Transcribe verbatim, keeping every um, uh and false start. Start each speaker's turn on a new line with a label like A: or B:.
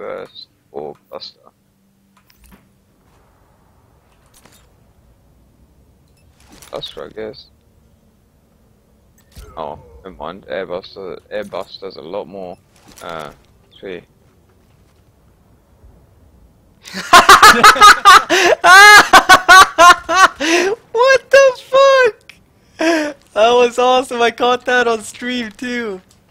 A: burst or buster. Buster, I guess. Oh, never mind. Air buster. Air bust does a lot more. Uh, three.
B: What the fuck? That was awesome. I caught that on stream too.